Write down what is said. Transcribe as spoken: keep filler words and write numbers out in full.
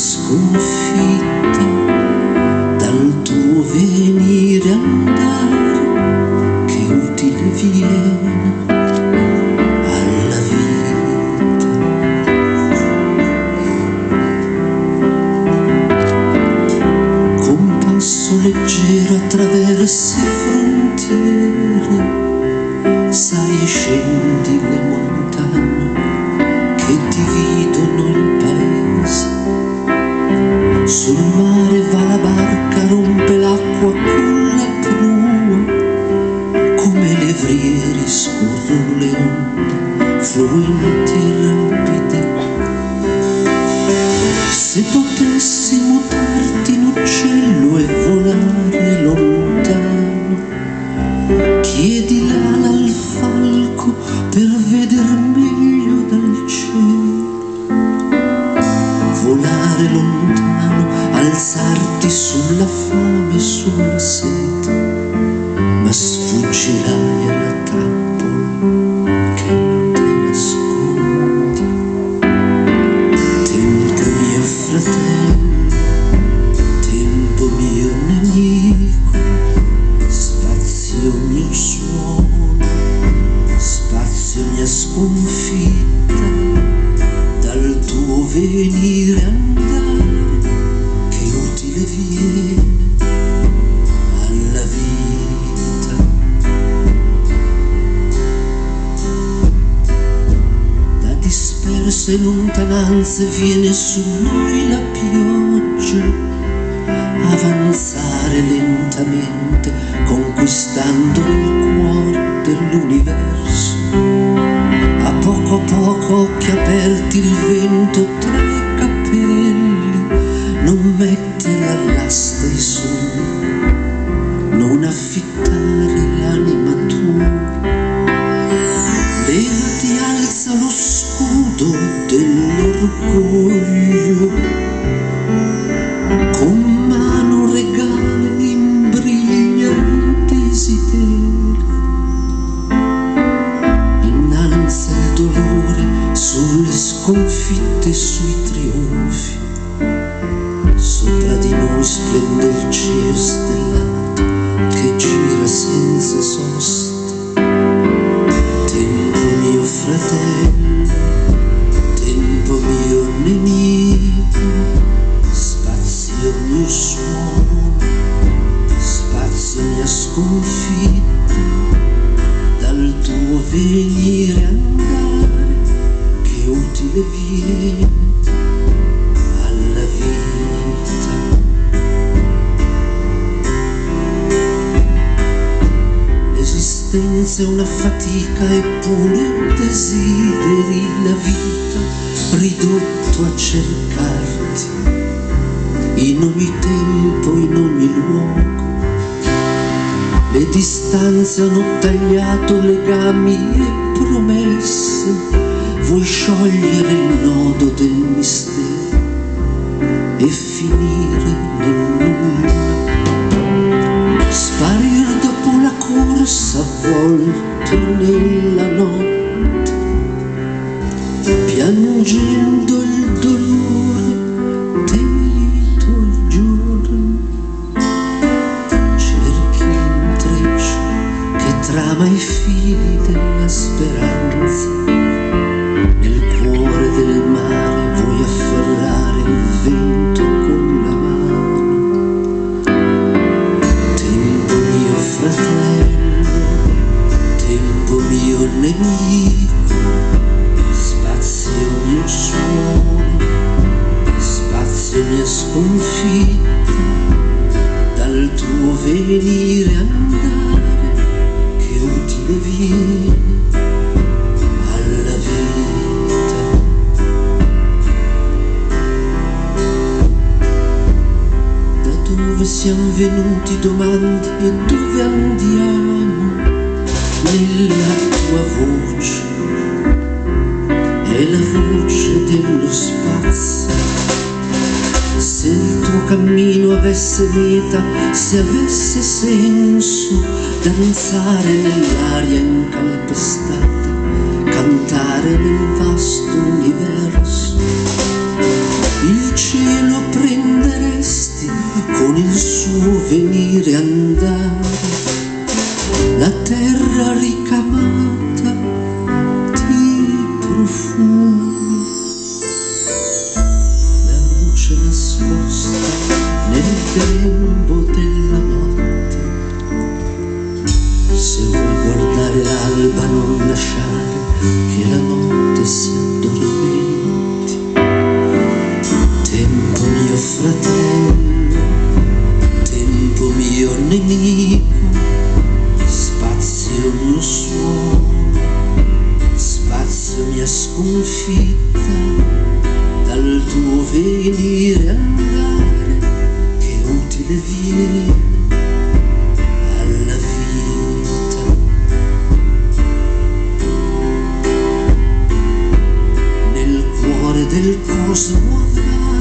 sconfitta dal tuo venire e andare, che utile viene alla vita. Con passo leggero attraversi frontiere, sai e scendi le montagne che dividono il paese. Sul mare va la barca, rompe l'acqua con la prua, come levrieri scorrono le onde fluenti e rapide. Se potessi mutarti in uccello e volare lontano, chiedi l'ala al falco per veder meglio dal cielo. Volare lontano, alzarti sulla fame e sulla sete, ma sfuggirai alla trappola che non ti nascondi. Tempo mio fratello, tempo mio nemico, spazio mio suono, spazio mia sconfitta dal tuo venire e andare, che utile viene alla vita. Da disperse lontananze viene su noi la pioggia, avanzare lentamente conquistando il cuore dell'universo. A poco a poco, occhi aperti, il vento tra i capelli non mette all'asta i sogni, non affittare l'anima tua. Levati, alza lo scudo dell'orgoglio, con mano regale imbriglia il desiderio. Innalza il dolore sulle sconfitte e sui trionfi, sopra di noi splende il cielo stellato che gira senza sosta. Tempo mio fratello, tempo mio nemico, spazio mio suono, spazio mia sconfitta dal tuo venire e andare, che utile viene alla vita. L'esistenza è una fatica eppure un desideri, la vita ridotto a cercarti in ogni tempo, in ogni luogo. Le distanze hanno tagliato legami e promesse, vuoi sciogliere il nodo del mistero e finire nel nulla, sparir dopo la corsa avvolto nella notte, piangendo il dolore dei tuoi giorni. Cerchi l'intreccio che trama i fili della speranza, nel cuore del mare vuoi afferrare il vento con la mano. Tempo mio fratello, tempo mio nemico, spazio mio suono, spazio mia sconfitta dal tuo venire e andare, che utile viene alla vita. Da dove siamo venuti domandi e dove andiamo, nella tua voce è la voce dello spazio. Se il tuo cammino avesse meta, se avesse senso, danzare nell'aria incalpestata, cantare nel vasto universo, il cielo nascosta nel grembo della notte. Se vuoi guardare l'alba non lasciare che la notte si addormenti. Tempo mio fratello, tempo mio nemico, spazio mio suono, spazio mia sconfitta, dal tuo venire e andare che utile viene alla vita. Nel cuore del cosmo avrà